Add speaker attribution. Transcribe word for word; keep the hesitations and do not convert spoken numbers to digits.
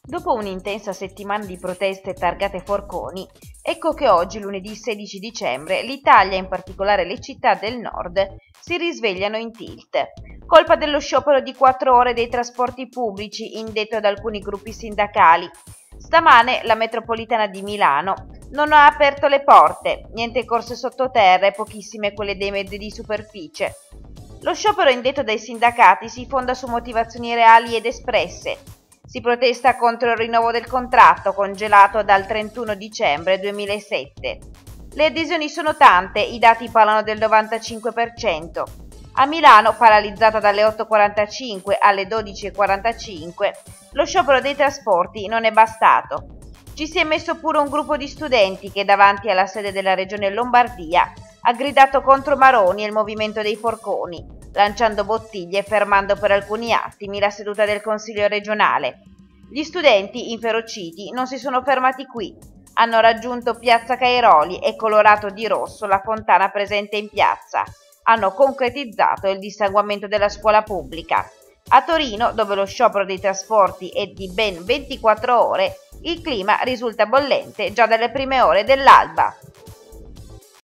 Speaker 1: Dopo un'intensa settimana di proteste targate forconi, ecco che oggi, lunedì sedici dicembre, l'Italia, in particolare le città del nord, si risvegliano in tilt. Colpa dello sciopero di quattro ore dei trasporti pubblici indetto da alcuni gruppi sindacali. Stamane la metropolitana di Milano non ha aperto le porte, niente corse sottoterra e pochissime quelle dei mezzi di superficie. Lo sciopero indetto dai sindacati si fonda su motivazioni reali ed espresse. Si protesta contro il rinnovo del contratto congelato dal trentuno dicembre duemilasette. Le adesioni sono tante, i dati parlano del novantacinque per cento. A Milano, paralizzata dalle otto e quarantacinque alle dodici e quarantacinque, lo sciopero dei trasporti non è bastato. Ci si è messo pure un gruppo di studenti che davanti alla sede della regione Lombardia ha gridato contro Maroni e il movimento dei forconi, lanciando bottiglie e fermando per alcuni attimi la seduta del Consiglio regionale. Gli studenti, inferociti, non si sono fermati qui. Hanno raggiunto Piazza Cairoli e colorato di rosso la fontana presente in piazza. Hanno concretizzato il dissanguamento della scuola pubblica. A Torino, dove lo sciopero dei trasporti è di ben ventiquattro ore, il clima risulta bollente già dalle prime ore dell'alba.